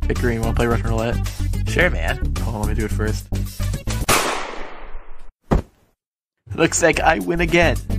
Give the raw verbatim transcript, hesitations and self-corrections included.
Pick green. Wanna play Russian roulette? Sure, man. Hold on, let me do it first. Looks like I win again.